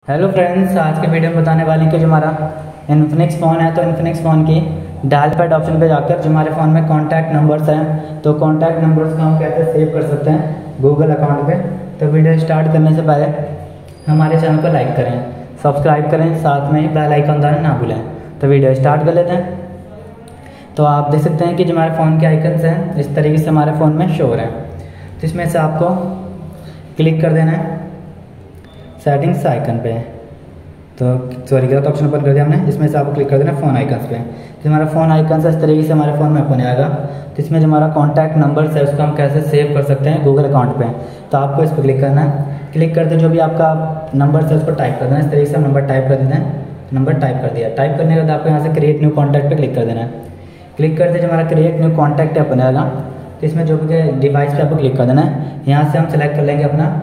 Hello friends, आज के video में बताने वाली कि जो हमारा इन्फिनिक्स फ़ोन है तो इन्फिनिक्स फ़ोन की डायल पैड ऑप्शन पे जाकर जो हमारे फ़ोन में कॉन्टैक्ट नंबर्स हैं तो कॉन्टैक्ट नंबर्स को हम कैसे सेव कर सकते हैं गूगल अकाउंट पे। तो वीडियो स्टार्ट करने से पहले हमारे चैनल को लाइक करें, सब्सक्राइब करें, साथ में ही बेल आइकन दबाना ना भूलें। तो वीडियो स्टार्ट कर लेते हैं। तो आप देख सकते हैं कि जो हमारे फ़ोन के आइकन्स हैं इस तरीके से हमारे फ़ोन में शो हो रहे हैं। तो इसमें से आपको क्लिक कर देना है सेटिंग्स आइकन पे। तो सॉरी गलत ऑप्शन ओपन कर दिया हमने। इसमें से आपको क्लिक कर देना फ़ोन आइकन्स पे। तो हमारा फ़ोन आइकन्स इस तरीके से हमारे फ़ोन में ओपन आएगा। तो इसमें जो हमारा कॉन्टैक्ट नंबर्स है उसको हम कैसे सेव कर सकते हैं गूगल अकाउंट पे। तो आपको इस पर क्लिक करना है। क्लिक करते जो भी आपका नंबर है उसको टाइप कर देना। इस तरीके से हम नंबर टाइप कर देते हैं। नंबर टाइप कर दिया। टाइप करने के बाद आपको यहाँ से क्रिएट न्यू कॉन्टैक्ट पर क्लिक कर देना है। क्लिक करते जो हमारा क्रिएट न्यू कॉन्टैक्ट ओपन आएगा। तो इसमें जो भी डिवाइस पे आपको क्लिक कर देना है। यहाँ से हम सेलेक्ट कर लेंगे अपना,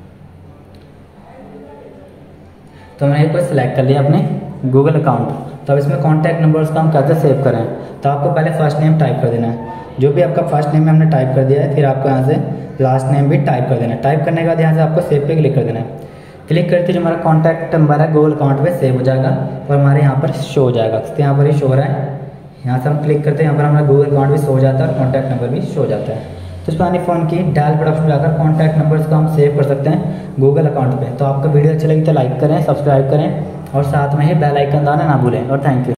तो मैंने एक बार सेलेक्ट कर लिया अपने गूगल अकाउंट। तो अब इसमें कॉन्टैक्ट नंबर्स का हम कैसे सेव करें। तो आपको पहले फर्स्ट नेम टाइप कर देना है। जो भी आपका फर्स्ट नेम है हमने टाइप कर दिया है। फिर आपको यहाँ से लास्ट नेम भी टाइप कर देना है। टाइप करने के बाद यहाँ से आपको सेव पे क्लिक कर देना है। क्लिक करके जो हमारा कॉन्टैक्ट नंबर है गूगल अकाउंट पे सेव हो जाएगा और हमारे यहाँ पर शो हो जाएगा। तो यहाँ पर ही शो हो रहा है। यहाँ से हम क्लिक करते हैं, यहाँ पर हमारा गूगल अकाउंट भी शो हो जाता है और कॉन्टैक्ट नंबर भी शो हो जाता है। तो इस पुरानी फ़ोन की डायल पैड ऑप्शन जाकर कॉन्टैक्ट नंबर्स को हम सेव कर सकते हैं गूगल अकाउंट पे। तो आपको वीडियो अच्छी लगी तो लाइक करें, सब्सक्राइब करें और साथ में ही बेल आइकन दबाना ना भूलें। और थैंक यू।